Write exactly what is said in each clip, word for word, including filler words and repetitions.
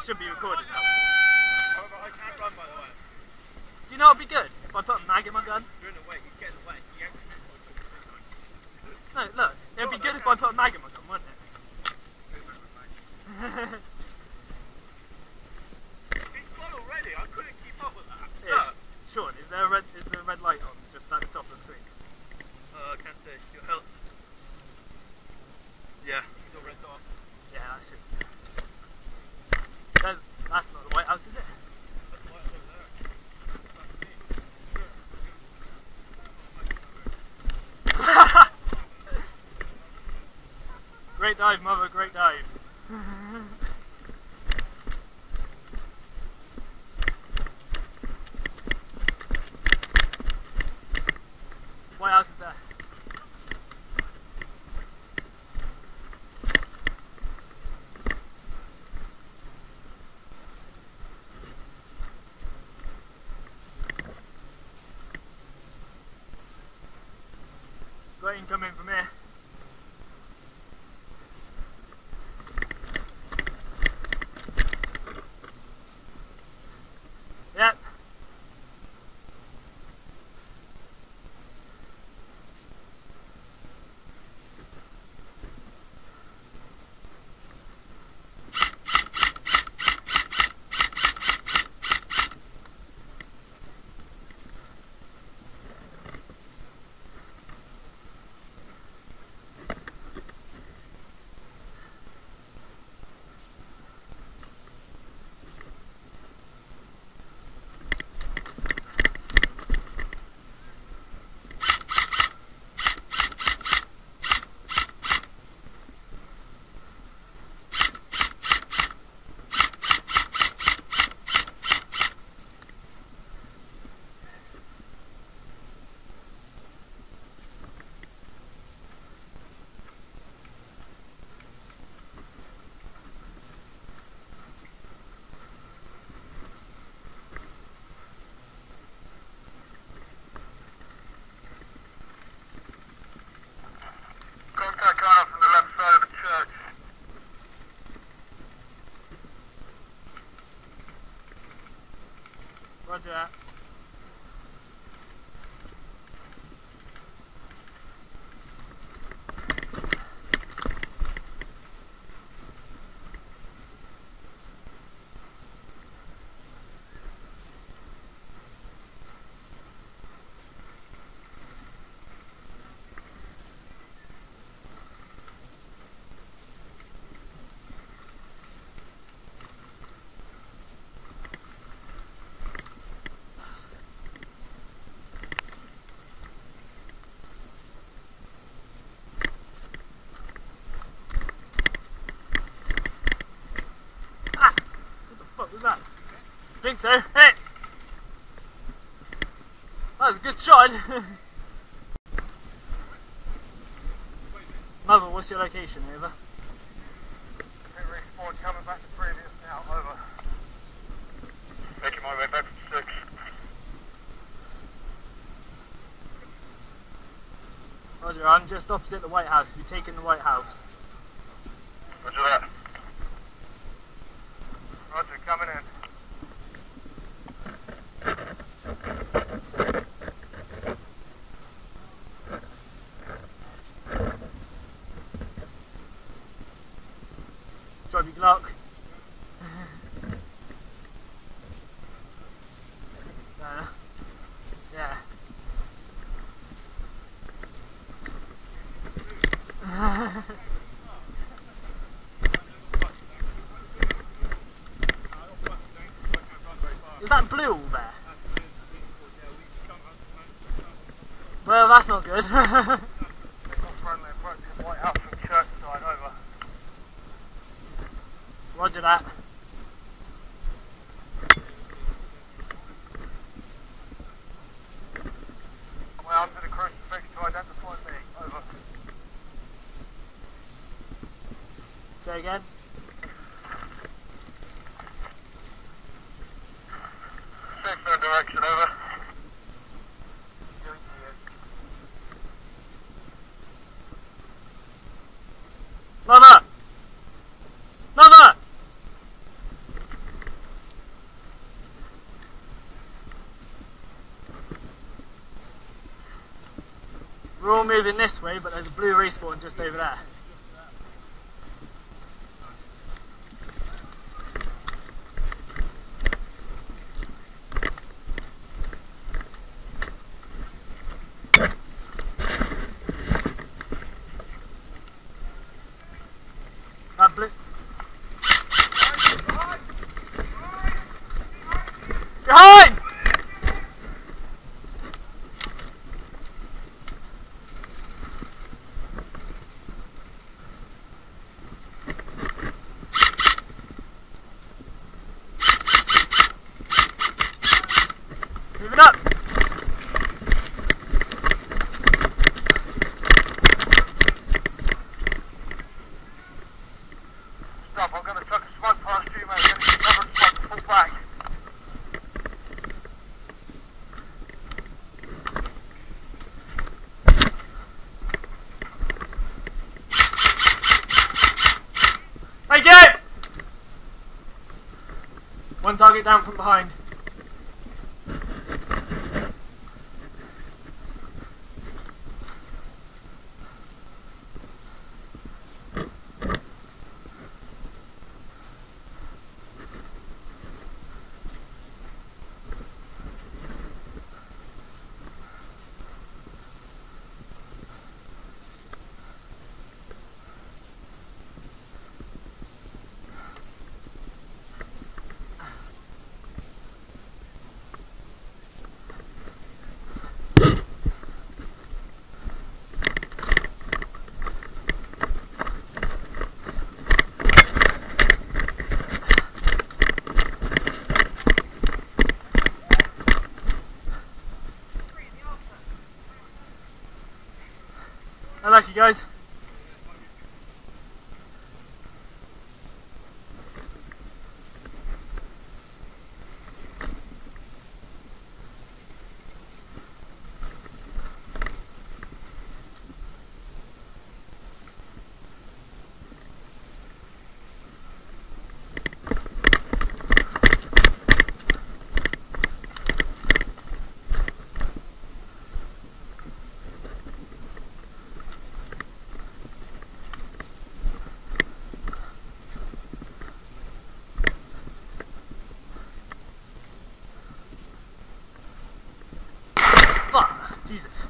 It should be recorded now. However, I can't run, by the way. Do you know what would be good? If I put a mag in my gun? You're in the way, he's getting away. He ain't No, look, it would be good if I put a mag in my gun, wouldn't it? He's gone already, I couldn't keep up with that. Yes. Sean, is there a red is there a red light on just at the top of the screen? Uh, I can't see. Your health. Yeah. It's a red dot. Yeah, that's it. There's, that's not the White House, is it? That's why it's over there. Great dive, mother, great dive. White House is there. Got incoming from here. Yep. Contact coming up from the left side of the church. Roger that. What was that? I think so. Hey! That was a good shot. Mother, what's your location, over? Hit respawn coming back to previous now, over. Making my way back to six. Roger, I'm just opposite the White House. We've taken the White House. Roger that. Roger, coming in. Drop your Glock. uh, yeah. Is that blue there? Well, that's not good. White House from church side, over. Roger that. Well, under the crucifix to identify me, over. Say again. Six in direction, over. Mother! Mother! We're all moving this way, but there's a blue respawn just over there. That blue. Behind! Move it up! Stop, I'm going to chuck a smoke past you, mate. Get it covered and smoke, pull back. Thank you! One target down from behind. I like you guys. Fuck, Jesus.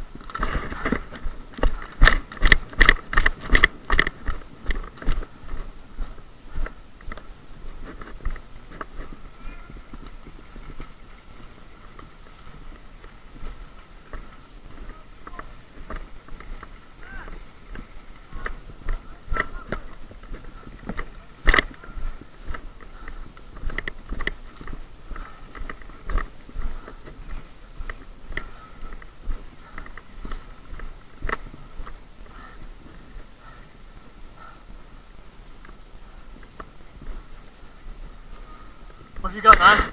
What have you got now?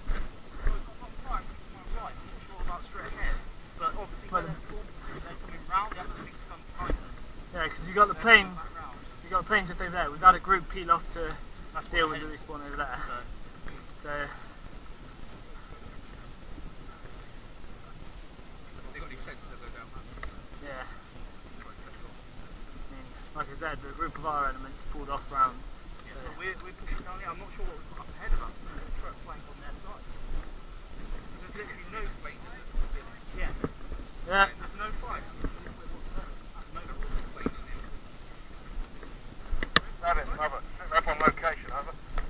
Yeah, because you got the plane. You got the plane just over there. We've had a group peel off to deal with the respawn over there. So. They got any sense to go down that? Yeah. I mean, like I said, the group of our elements pulled off round. Yeah, so we're, we're pushing down here. I'm not sure what we've got up ahead of us. There's a truck flank on their side. There's literally no flank. Yeah. Yeah. There's no flank. No flank in there. Have it, over. Up on location, over.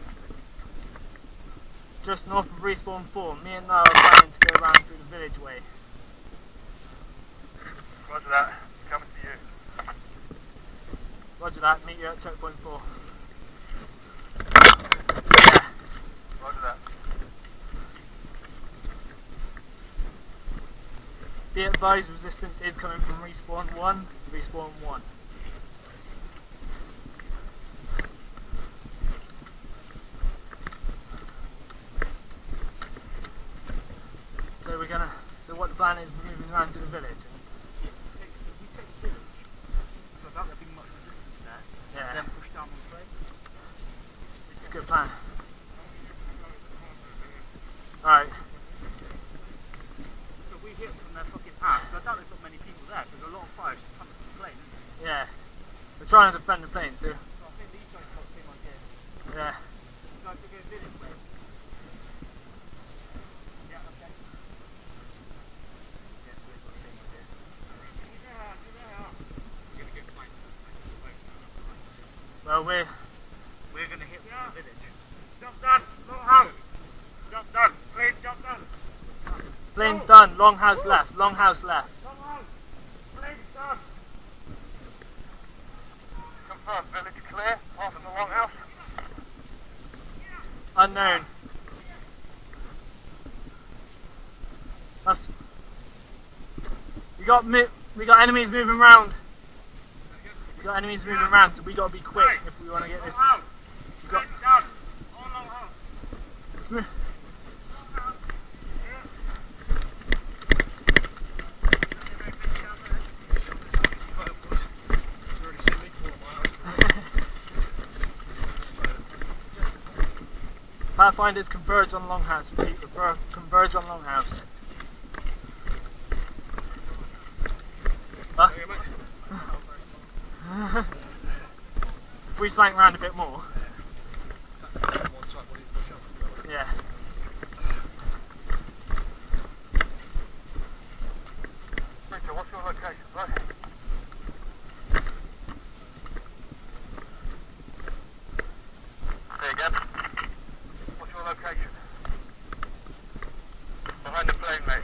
Just north of respawn four. Me and Niall are planning to go around through the village way. Roger that. Coming to you. Roger that. Meet you at checkpoint four. Roger that. Be advised, resistance is coming from respawn one, respawn one. So we're gonna. So what the plan is, we're moving around to the village. And Yeah, we take, we take the village. So without there being much resistance there. yeah, Then push down on the train. it's a good plan. All right. So we hit them from their fucking ass. So I doubt they've got many people there because a lot of fire trying to defend the plane, so. So I think these guys got the same idea. Yeah. You guys are going village way. Yeah, okay. Yeah, so they've got the same idea. We're going to get flanked. Well, we're. We're going to hit yeah. the village. Jump down, long house. Jump down, plane, jump down. Plane's done, long house left, long house left. Long house, plane done. Confirm, village clear, apart from the long house. Unknown. That's. We got mi we got enemies moving around. We got enemies moving around, so we got to be quick if we want to get this. We got. Let's move. Pathfinders converge on Longhouse. Repeat, converge on Longhouse. Huh? If we flank round a bit more. Yeah. Victor, what's your location, right? Say again. What's your location? Behind the plane, mate.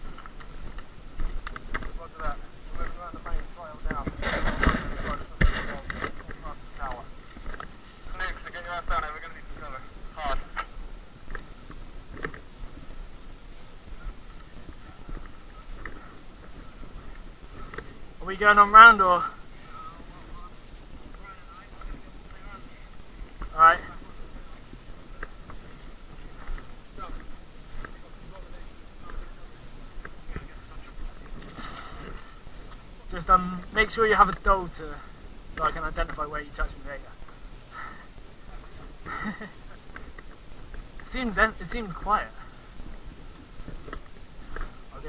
Roger that. We're moving around the main trail now. Tower. Luke, so get your ass down here. We're going to need some cover. Hard. Are we going on round or? Alright. Just um, make sure you have a doll to, so I can identify where you touched me later. it seems it seemed quiet. I'll do.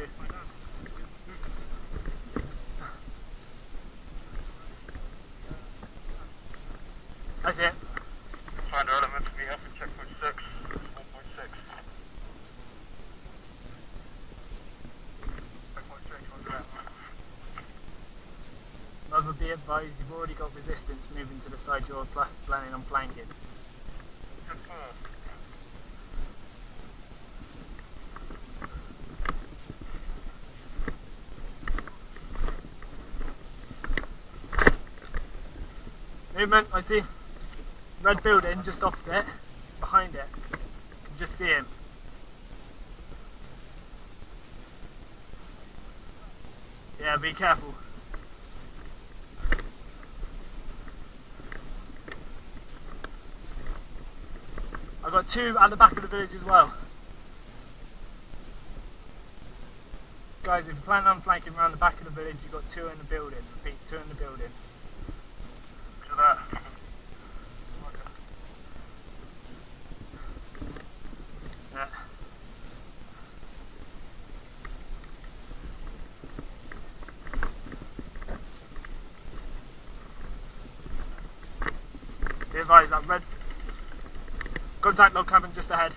That's it. Find our element to be up in checkpoint six, one point six. Checkpoint six, what's that? Mother, be advised, you've already got resistance moving to the side you're pl planning on flanking. Confirm. Movement, I see. Red building just opposite, behind it. You can just see him. Yeah, be careful. I've got two at the back of the village as well. Guys, if you plan on flanking around the back of the village, you've got two in the building. Repeat, two in the building. To that. Yeah. Be advised that red contact log cabin just ahead.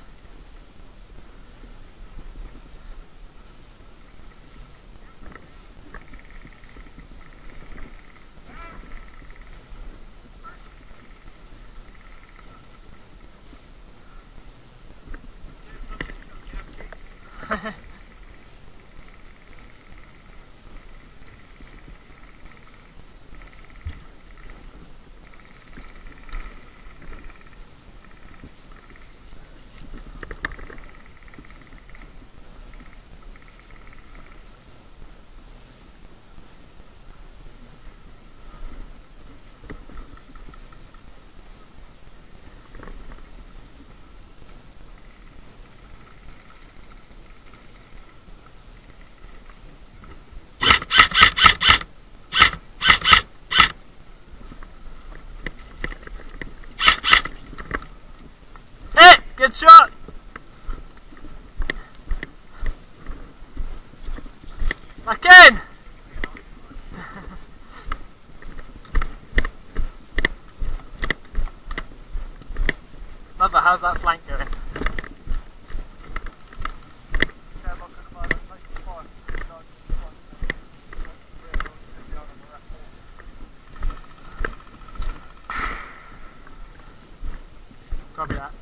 Good shot! Back in! how's that flank going? Copy that.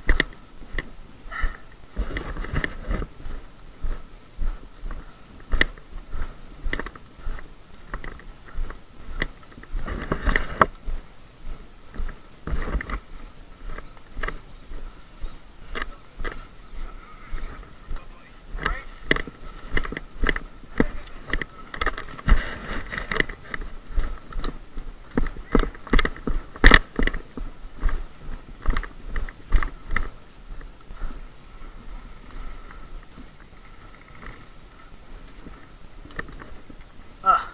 Ah.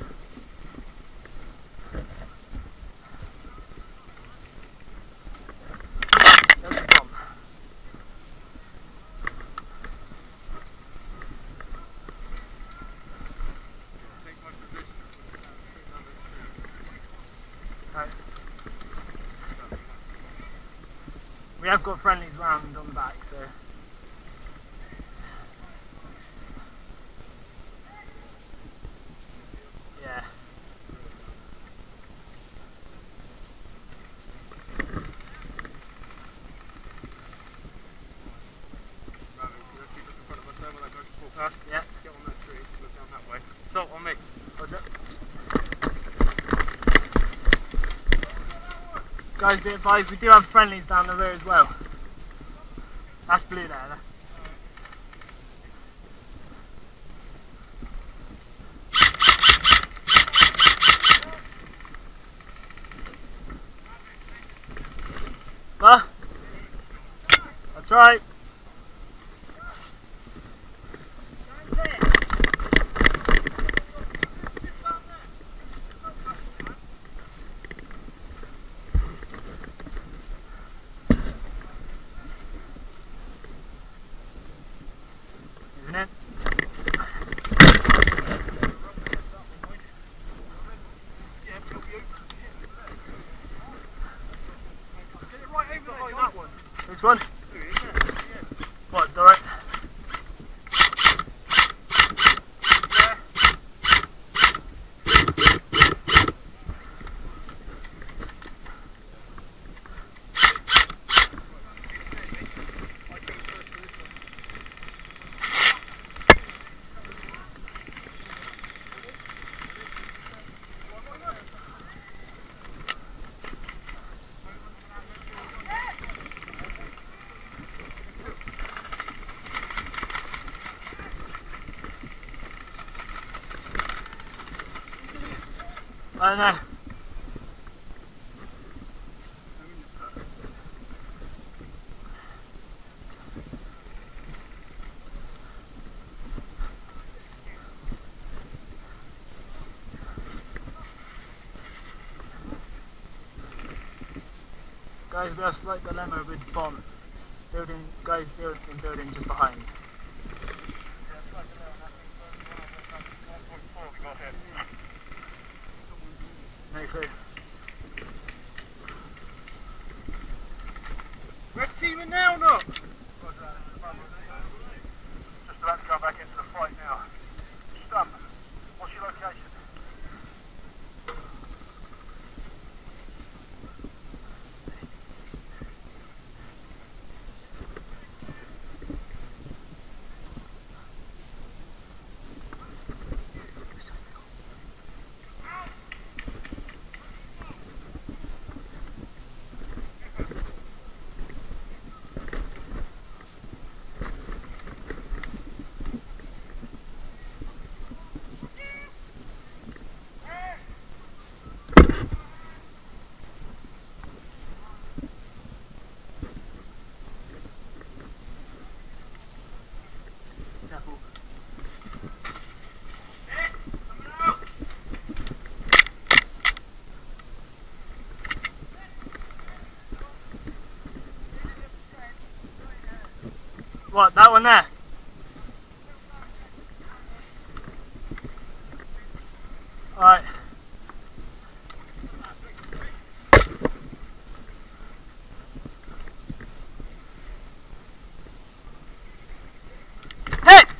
There's the bomb. Right. We have got friendlies round on the back, so. Yeah. Yeah. Get on that tree, look down that way. Salt on me. Roger. Guys, be advised, we do have friendlies down the rear as well. That's blue there. Huh? That's right. Isn't it? Which one? What, direct? I don't know. Guys, we have a slight dilemma with bomb. Building, guys building, building just behind. No clue. Red teaming now or not? Just about to go back into the fight now. Stump, what's your location? Careful. What, that one there? Alright.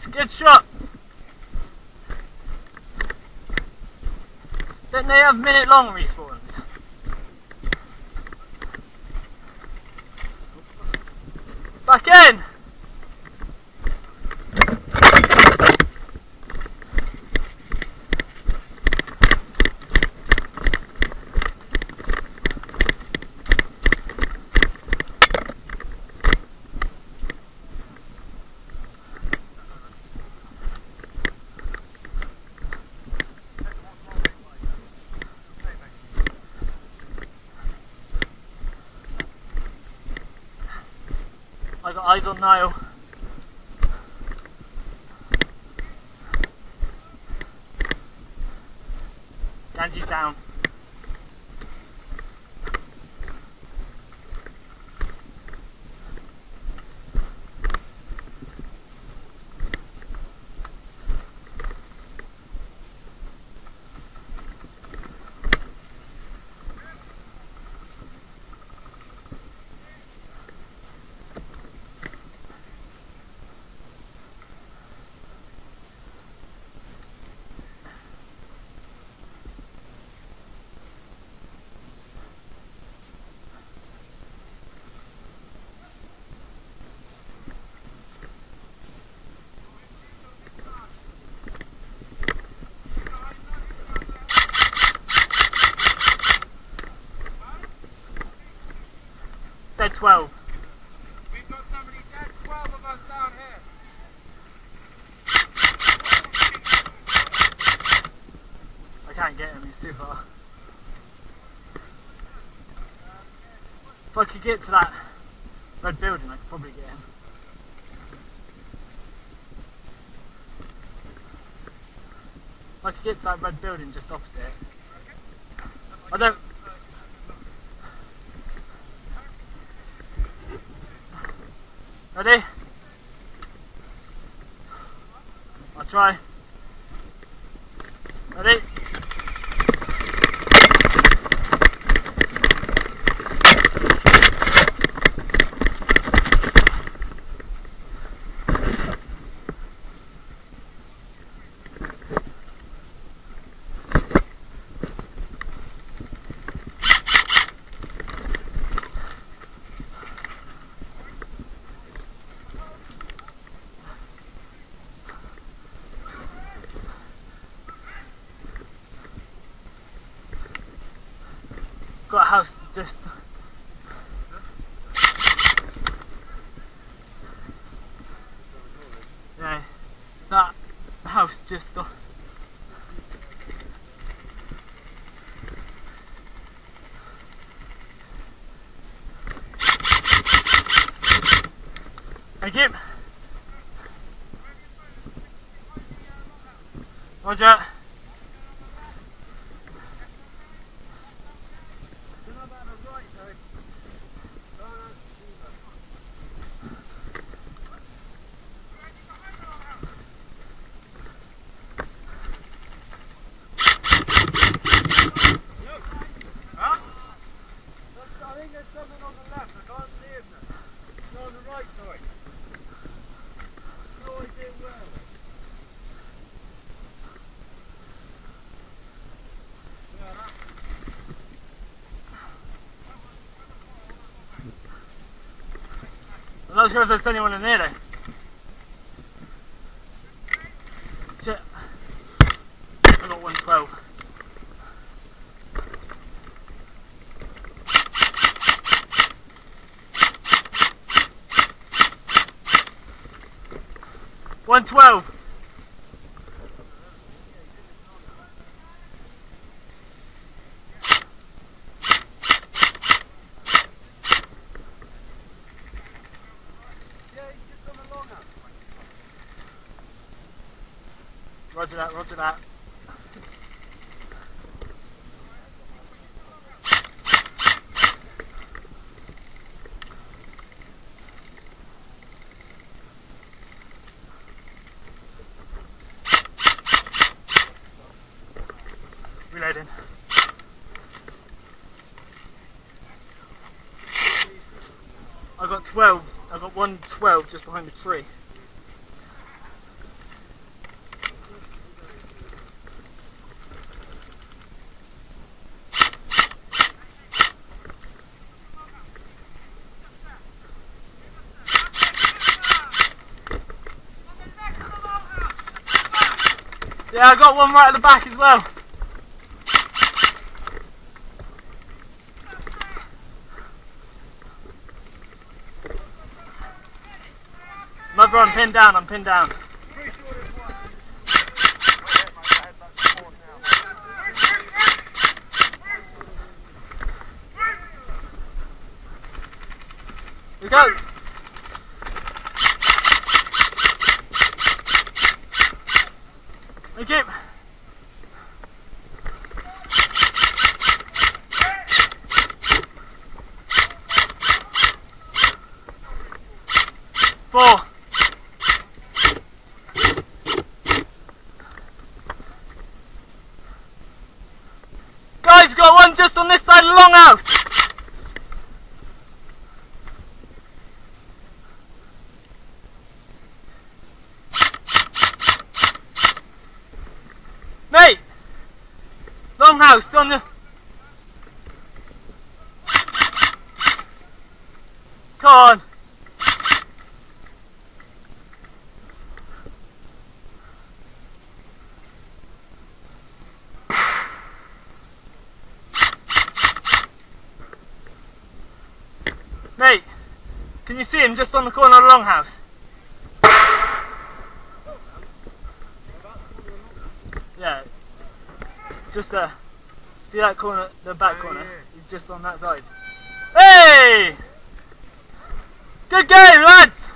Nice, good shot. Don't they have minute long respawns? Back in! I got eyes on Niall. Ganji's down. Dead twelve. We've got somebody dead, twelve of us down here. I can't get him, he's too far. If I could get to that red building, I could probably get him. If I could get to that red building just opposite. I don't... Ready? I'll try. Ready? Got a house just... Yeah, it's that house just... Thank you. Roger. I'm not sure if there's anyone in there though. Shit. I got one twelve. one twelve. Roger that, roger that. Reloading. I got twelve, I got one twelve just behind the tree. Yeah, I got one right at the back as well. Mother, I'm pinned down, I'm pinned down. Here we go. Thank you. Four. Guys, we've got one just on this side of the longhouse. Mate! Longhouse on the... Come on! Mate, can you see him just on the corner of the longhouse? Yeah, just uh, see that corner, the back corner? Oh, yeah. He's just on that side. Hey! Good game, lads!